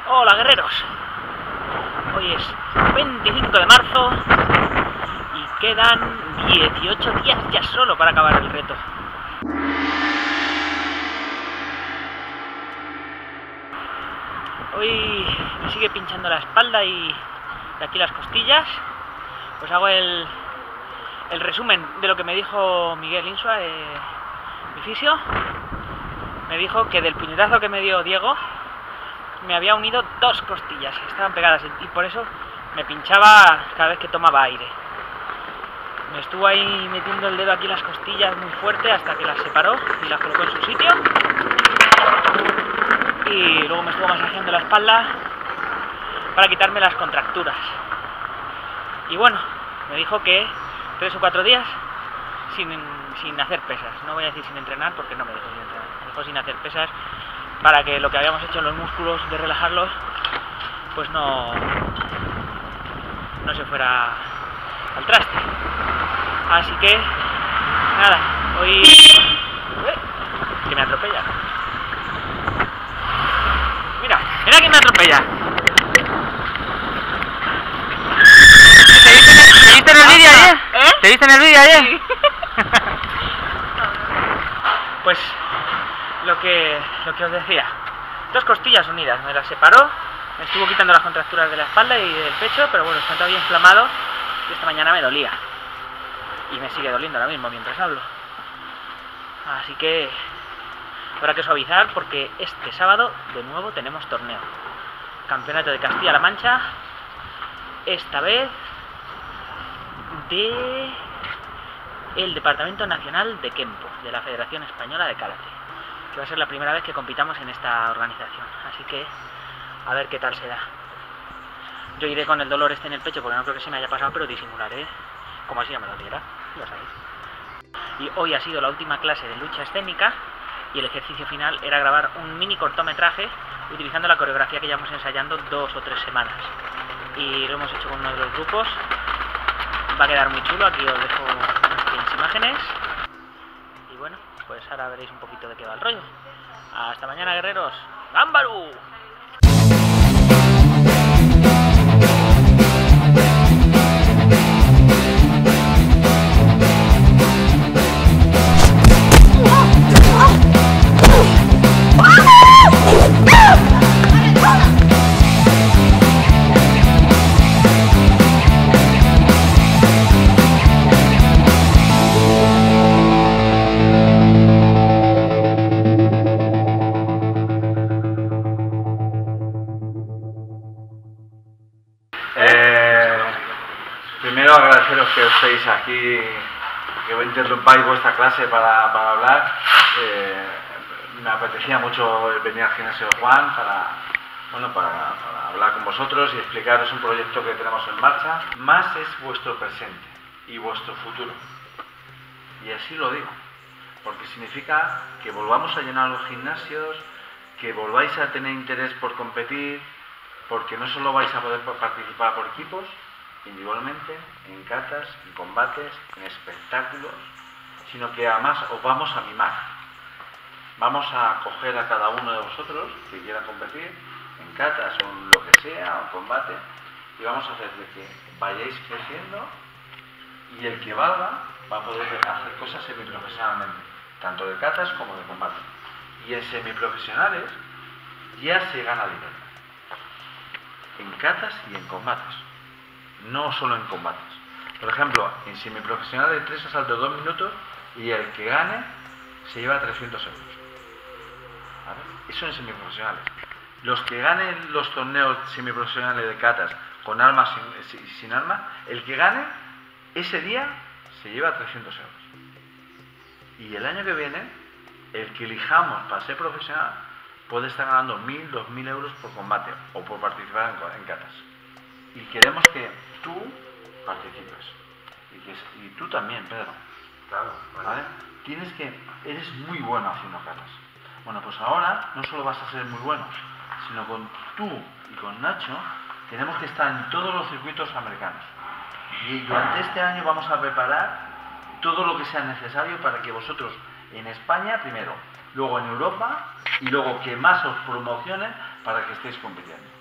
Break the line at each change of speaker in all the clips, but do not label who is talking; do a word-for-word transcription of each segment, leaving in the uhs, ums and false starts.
Hola guerreros, hoy es veinticinco de marzo y quedan dieciocho días ya solo para acabar el reto. Hoy me sigue pinchando la espalda y de aquí las costillas. Pues hago el, el resumen de lo que me dijo Miguel Insua, eh, mi fisio. Me dijo que del puñetazo que me dio Diego me había unido dos costillas, estaban pegadas y por eso me pinchaba cada vez que tomaba aire. Me estuvo ahí metiendo el dedo aquí en las costillas muy fuerte hasta que las separó y las colocó en su sitio. Y luego me estuvo masajeando la espalda para quitarme las contracturas. Y bueno, me dijo que tres o cuatro días sin, sin hacer pesas. No voy a decir sin entrenar porque no me dejó sin entrenar. Me dejó sin hacer pesas para que lo que habíamos hecho en los músculos de relajarlos pues no, no se fuera al traste. Así que nada, hoy... ¡Eh! Que me atropella. Mira, mira que me atropella. ¿Te viste en el, ¿te viste en el vídeo ayer? ¿Eh? ¿Te viste en el vídeo ayer? Sí. Pues lo que, lo que os decía, dos costillas unidas, me las separó, me estuvo quitando las contracturas de la espalda y del pecho, pero bueno, están todavía inflamados y esta mañana me dolía. Y me sigue doliendo ahora mismo mientras hablo. Así que habrá que suavizar porque este sábado de nuevo tenemos torneo. Campeonato de Castilla-La Mancha, esta vez de el Departamento Nacional de Kempo, de la Federación Española de Karate, que va a ser la primera vez que compitamos en esta organización. Así que a ver qué tal se da. Yo iré con el dolor este en el pecho porque no creo que se me haya pasado, pero disimularé como así ya me lo diera, ya sabéis. Y hoy ha sido la última clase de lucha escénica y el ejercicio final era grabar un mini cortometraje utilizando la coreografía que llevamos ensayando dos o tres semanas. Y lo hemos hecho con uno de los grupos. Va a quedar muy chulo, aquí os dejo unas pequeñas imágenes. Y bueno, pues ahora veréis un poquito de qué va el rollo. Hasta mañana, guerreros. ¡Gámbaru!
Eh, primero agradeceros que estéis aquí, que interrumpáis vuestra clase para, para hablar. Eh, me apetecía mucho venir al gimnasio de Juan para, bueno, para, para hablar con vosotros y explicaros un proyecto que tenemos en marcha. Más es vuestro presente y vuestro futuro. Y así lo digo, porque significa que volvamos a llenar los gimnasios, que volváis a tener interés por competir, porque no solo vais a poder participar por equipos, individualmente, en catas, en combates, en espectáculos, sino que además os vamos a mimar. Vamos a coger a cada uno de vosotros que quiera competir, en catas o en lo que sea, o en combate, y vamos a hacer de que vayáis creciendo y el que valga va a poder hacer cosas semiprofesionalmente, tanto de catas como de combate. Y en semiprofesionales ya se gana dinero. En catas y en combates, no solo en combates. Por ejemplo, en semiprofesional de tres asaltos dos minutos y el que gane se lleva trescientos euros. ¿Vale? Eso en semiprofesionales. Los que ganen los torneos semiprofesionales de catas con armas y sin, sin armas, el que gane ese día se lleva trescientos euros. Y el año que viene, el que elijamos para ser profesional puede estar ganando mil, dos mil euros por combate o por participar en, en catas. Y queremos que tú participes. Y, que, y tú también, Pedro.
Claro, vale.
¿Vale? Tienes que... Eres muy bueno haciendo catas. Bueno, pues ahora no solo vas a ser muy bueno, sino con tú y con Nacho tenemos que estar en todos los circuitos americanos. Y durante este año vamos a preparar todo lo que sea necesario para que vosotros en España primero, luego en Europa y luego que más os promocionen para que estéis compitiendo.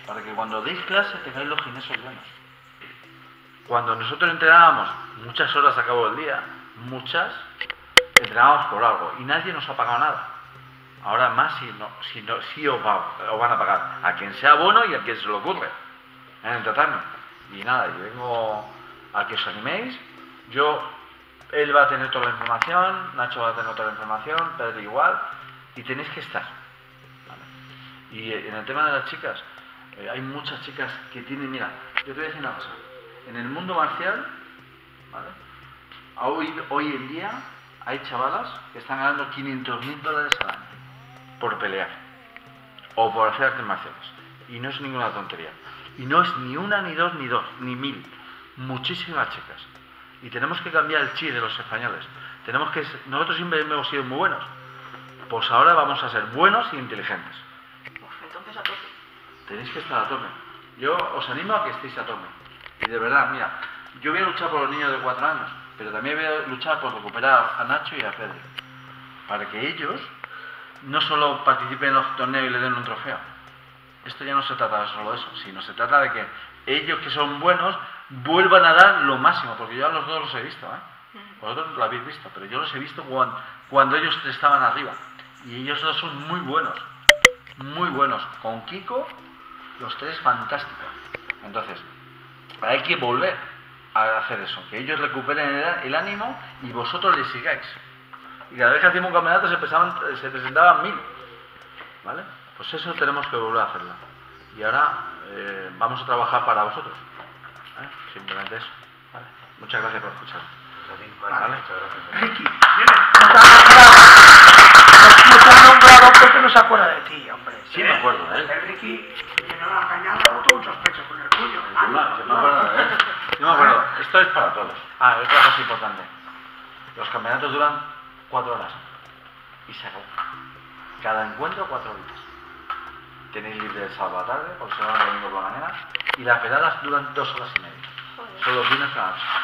para que cuando deis clase tengáis los gimnasios llenos. Cuando nosotros entrenábamos muchas horas a cabo del día, muchas, entrenábamos por algo y nadie nos ha pagado nada. Ahora más si no, si no, sí os, va, os van a pagar a quien sea bueno y a quien se le ocurre en el tratarme. Y nada, yo vengo a que os animéis. Yo, él va a tener toda la información, Nacho va a tener toda la información, Pedro igual, y tenéis que estar. ¿Vale? Y en el tema de las chicas, eh, hay muchas chicas que tienen, mira, yo te voy a decir una cosa, en el mundo marcial, ¿vale? Hoy, hoy en día hay chavalas que están ganando quinientos mil dólares al año por pelear o por hacer artes marciales, y no es ninguna tontería, y no es ni una, ni dos, ni dos, ni mil, muchísimas chicas, y tenemos que cambiar el chip de los españoles. Tenemos que, nosotros siempre hemos sido muy buenos, pues ahora vamos a ser buenos y inteligentes.
Pues entonces a tope.
Tenéis que estar a tope. Yo os animo a que estéis a tope. Y de verdad, mira, yo voy a luchar por los niños de cuatro años, pero también voy a luchar por recuperar a Nacho y a Pedro, para que ellos no solo participen en los torneos y le den un trofeo. Esto ya no se trata de solo de eso, sino se trata de que ellos, que son buenos, vuelvan a dar lo máximo, porque yo a los dos los he visto, ¿eh? Vosotros lo habéis visto, pero yo los he visto cuando, cuando ellos estaban arriba, y ellos dos son muy buenos, muy buenos. Con Kiko, los tres fantásticos. Entonces, hay que volver a hacer eso, que ellos recuperen el, el ánimo y vosotros les sigáis. Y cada vez que hacíamos un campeonato se, pesaban, se presentaban mil, ¿vale? Pues eso tenemos que volver a hacerlo. Y ahora eh, vamos a trabajar para vosotros, ¿vale? Simplemente eso, ¿vale? Muchas gracias por escuchar.
Vale.
Ricky, no te ha nombrado porque no se acuerda de ti, hombre.
Sí me acuerdo de él.
El Ricky, que no la ha cañado, ha roto muchos pechos con el puño.
Yo me, yo me acuerdo de él. Yo me acuerdo. Esto es para todos. Ah, y otra cosa importante. Los campeonatos duran cuatro horas. Y se acabó. Cada encuentro cuatro horitas. Tenéis libre el sábado a la tarde, o sea, el domingo por la mañana. Y las peladas duran dos horas y media. Son los fines cada noche.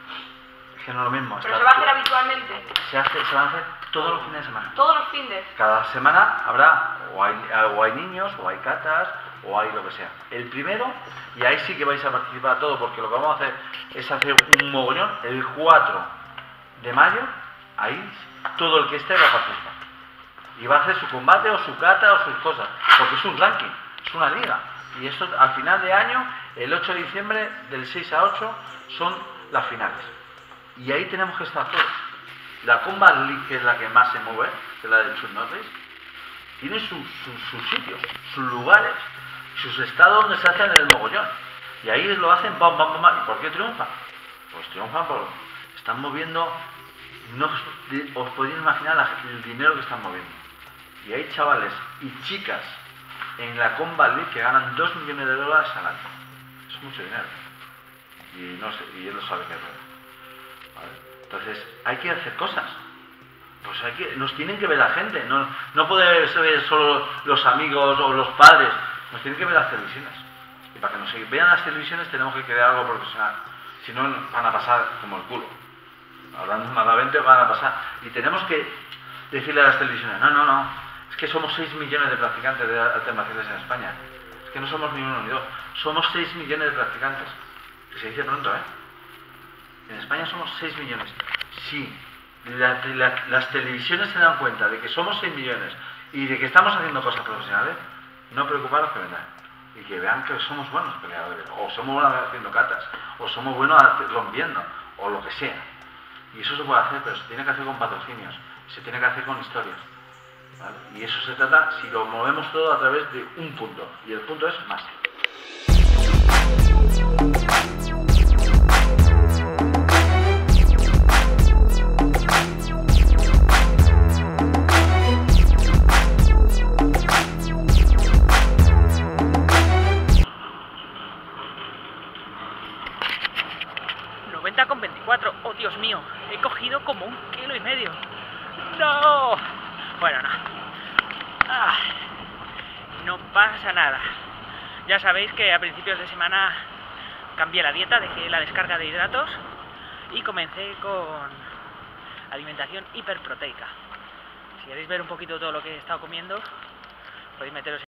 Es que no es lo mismo.
Pero se va a hacer habitualmente,
Se, hace, se van a hacer todos los fines de semana.
todos los fines.
Cada semana habrá, o hay, o hay niños, o hay catas, o hay lo que sea. El primero, y ahí sí que vais a participar todo, porque lo que vamos a hacer es hacer un mogollón. El cuatro de mayo, ahí todo el que esté va a participar. Y va a hacer su combate, o su cata, o sus cosas. Porque es un ranking, es una liga. Y eso al final de año, el ocho de diciembre, del seis a ocho, son las finales. Y ahí tenemos que estar todos. La Combat League, que es la que más se mueve, que es la de Chuck Norris, tiene sus, sus, sus sitios, sus lugares, sus estados donde se hacen el mogollón. Y ahí lo hacen pam, pam, pam, pam. ¿Y por qué triunfan? Pues triunfan porque están moviendo, no os, os podéis imaginar la, el dinero que están moviendo. Y hay chavales y chicas en la Combat League que ganan dos millones de dólares al año. Es mucho dinero. Y, no sé, y él lo sabe que es verdad. ¿Vale? Entonces, hay que hacer cosas. Pues hay que, nos tienen que ver la gente. No, no puede ser solo los amigos o los padres. Nos tienen que ver las televisiones. Y para que nos vean las televisiones tenemos que crear algo profesional. Si no, van a pasar como el culo. Hablando malamente, van a pasar. Y tenemos que decirle a las televisiones, no, no, no. Es que somos seis millones de practicantes de artes marciales en España. Es que no somos ni uno ni dos. Somos seis millones de practicantes. Que se dice pronto, ¿eh? En España somos seis millones. Sí, la, la, las televisiones se dan cuenta de que somos seis millones y de que estamos haciendo cosas profesionales, no preocuparos que vendan. Y que vean que somos buenos peleadores, o somos buenos haciendo catas, o somos buenos rompiendo, o lo que sea. Y eso se puede hacer, pero se tiene que hacer con patrocinios, se tiene que hacer con historias. ¿Vale? Y eso se trata si lo movemos todo a través de un punto, y el punto es más.
noventa con veinticuatro. Oh, Dios mío, he cogido como un kilo y medio. ¡No! Bueno, no. Ah, no pasa nada. Ya sabéis que a principios de semana cambié la dieta, dejé la descarga de hidratos y comencé con alimentación hiperproteica. Si queréis ver un poquito todo lo que he estado comiendo, podéis meteros